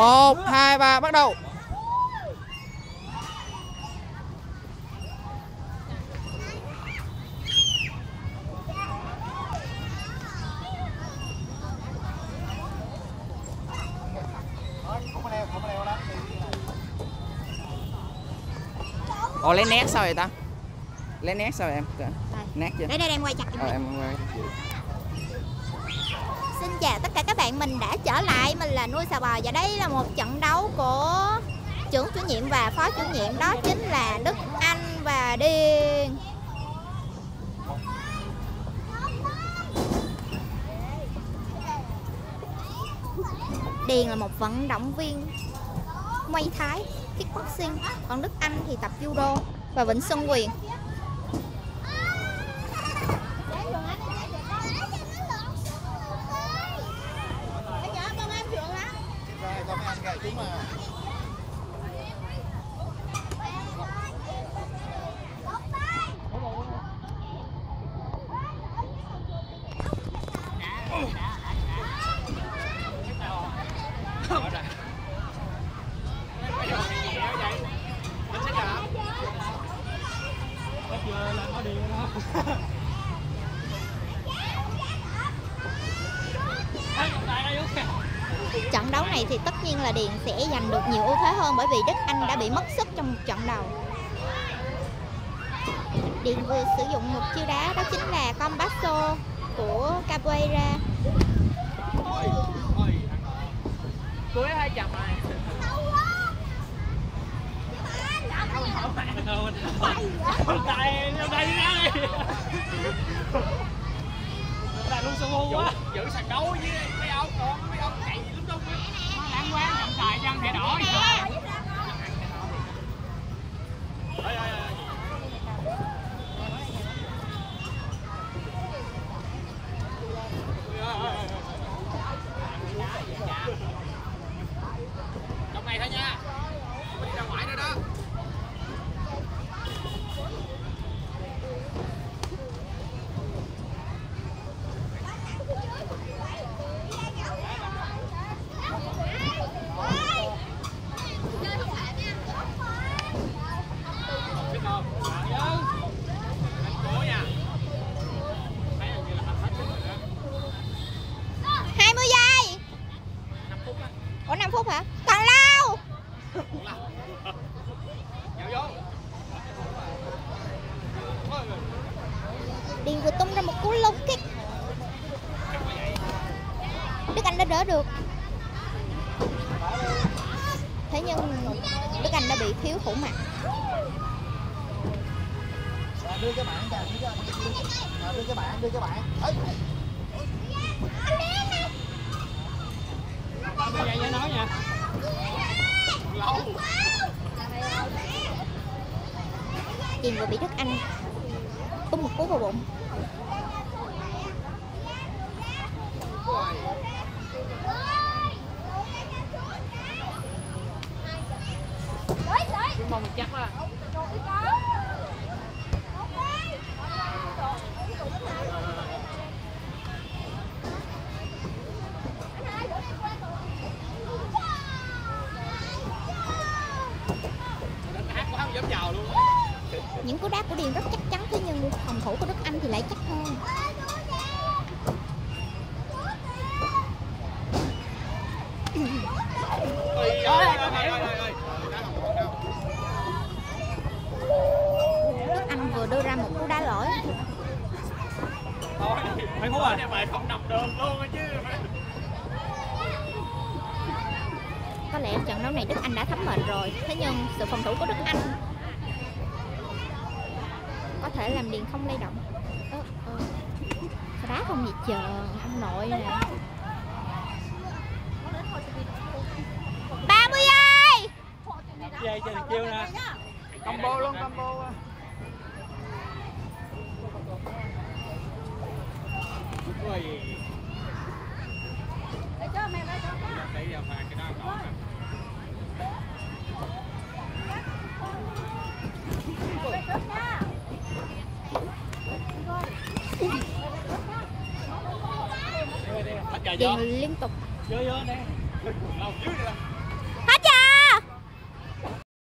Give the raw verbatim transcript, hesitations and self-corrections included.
một, hai, ba, bắt đầu. Ồ, lấy nét sao vậy ta? Lấy nét sao vậy em? Nét chưa? Đây đây em quay chặt ờ, em quay. Xin chào tất cả các bạn, mình đã trở lại, mình là Nuôi Xà Bò và đây là một trận đấu của trưởng chủ nhiệm và phó chủ nhiệm, đó chính là Đức Anh và Điền. Điền là một vận động viên Muay Thái, kickboxing, còn Đức Anh thì tập judo và vịnh xuân quyền. Trận đấu này thì tất nhiên là Điền sẽ giành được nhiều ưu thế hơn bởi vì Đức Anh đã bị mất sức trong một trận đầu. Điền vừa sử dụng một chiêu đá, đó chính là combasso của Capoeira. Cưới hai chồng này. Tay tay đi. Là luôn solo quá. Giữ sàn đấu với mấy ông, còn mấy ông chạy lúng tung. Lãng quán trọng tài chân thẻ đỏ đi. Trong này thôi nha. Không đi ra ngoài nữa đó. hai mươi giây. Ủa năm phút hả? Còn lâu. Điền vừa tung ra một cú low kick. Đức Anh đã đỡ được. Thế nhưng Đức Anh đã bị thiếu thủ mặt. Đưa cái bạn kìa, đưa cái bạn, đưa cái bạn. Bây giờ nói nha. Lâu. Điền vừa bị Đức Anh tung một cú vào bụng. Mong chắc á. Những cú đá của Điền rất chắc chắn, thế nhưng phòng thủ của Đức Anh thì lại chắc hơn. Đức Anh vừa đưa ra một cú đá lỗi. Thôi, mấy phút à, mày không nằm đường luôn chứ. Có lẽ trận đấu này Đức Anh đã thấm mệt rồi, thế nhưng sự phòng thủ của Đức Anh có thể làm Điền không lay động. Ơ, ơ. Sao đá không vậy chờ ông nội nè. ba mươi giây. Giây trên chiêu nè. Combo luôn, combo. Ui. Để cho mẹ ra cho. Để giờ phạt cái đó còn. Điền liên tục. Vô vô đây.